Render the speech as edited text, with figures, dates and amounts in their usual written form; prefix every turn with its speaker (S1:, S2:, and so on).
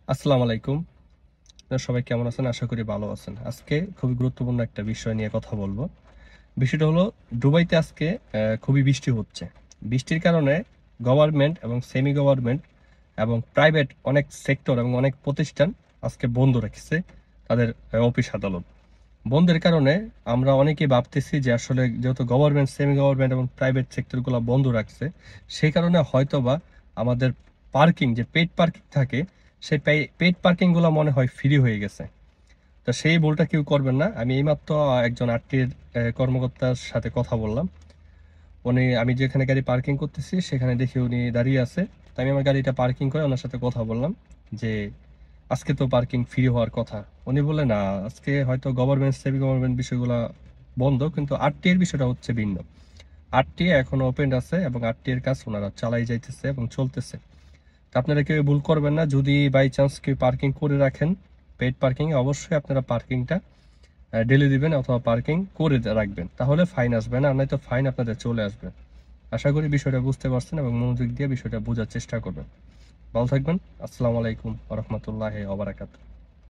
S1: আসসালামু আলাইকুম। আপনারা সবাই কেমন আছেন? আশা করি ভালো আছেন। আজকে খুবই গুরুত্বপূর্ণ একটা বিষয় নিয়ে কথা বলবো। বিষয়টা হলো দুবাইতে আজকে খুবই বৃষ্টি হচ্ছে। বৃষ্টির কারণে গভর্নমেন্ট এবং সেমি গভর্নমেন্ট এবং প্রাইভেট অনেক সেক্টর এবং অনেক প্রতিষ্ঠান আজকে বন্ধ রেখেছে তাদের অফিস আদালত। বন্ধের কারণে আমরা অনেকেই ভাবতেছি যে আসলে যেহেতু গভর্নমেন্ট, সেমি গভর্নমেন্ট এবং প্রাইভেট সেক্টরগুলো বন্ধ রাখছে, সেই কারণে হয়তোবা আমাদের পার্কিং যে পেইড পার্কিং থাকে, সেই পেইড পার্কিংগুলো মনে হয় ফ্রি হয়ে গেছে। তো সেই ভুলটা কেউ করবেন না। আমি এইমাত্র একজন আরটির কর্মকর্তার সাথে কথা বললাম। আমি যেখানে গাড়ি পার্কিং করতেছি সেখানে দেখি উনি দাঁড়িয়ে আছে। তো আমি আমার গাড়িটা পার্কিং করে ওনার সাথে কথা বললাম যে আজকে তো পার্কিং ফ্রি হওয়ার কথা। উনি বললেন না, আজকে হয়তো গভর্নমেন্ট, সেমি গভর্নমেন্ট বিষয়গুলো বন্ধ, কিন্তু আরটি এর বিষয়টা হচ্ছে ভিন্ন। আরটি এখনো ওপেন আছে এবং আরটি এর কাজ ওনারা চালাই যাইতেছে এবং চলতেছে। তো আপনারা কেউ ভুল করবেন না। যদি বাই চান্স কেউ পার্কিং করে রাখেন পেইড পার্কিং, অবশ্যই আপনারা পার্কিংটা ডেলি দিবেন অথবা পার্কিং করে রাখবেন, তাহলে ফাইন আসবে না, আর নয়তো ফাইন আপনাদের চলে আসবে। আশা করি বিষয়টা বুঝতে পারছেন এবং মনোযোগ দিয়ে বিষয়টা বোঝার চেষ্টা করবেন। ভালো থাকবেন। আসসালামু আলাইকুম ওয়া রাহমাতুল্লাহি ওয়া বারাকাতুহু।